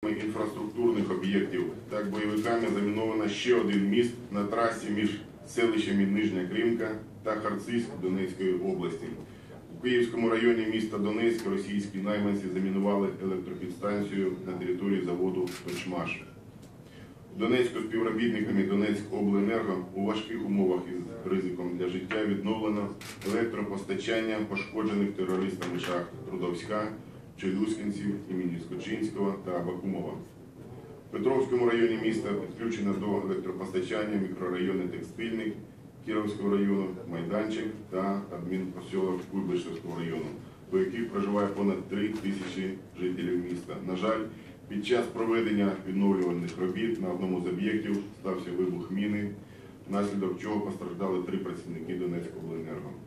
інфраструктурних об'єктів. Так, бойовиками заміновано ще один міст на трасі між селищами Нижня Кримка та Харциськ Донецької області. У Київському районі міста Донецьк російські найманці замінували електропідстанцію на території заводу «Точмаш». У Донецьку співробітниками Донецькобленерго у важких умовах із ризиком для життя відновлено електропостачання пошкоджених терористами шахт Трудовська, Челюскінців імені Скочинського та Бакумова. В Петровському районі міста підключено до електропостачання мікрорайони Текстильний Кіровського району, Майданчик та адмінпосілок Куйбишевського району, у яких проживає понад 3 тисячі жителів міста. На жаль, під час проведення відновлювальних робіт на одному з об'єктів стався вибух міни, внаслідок чого постраждали 3 працівники Донецькобленерго.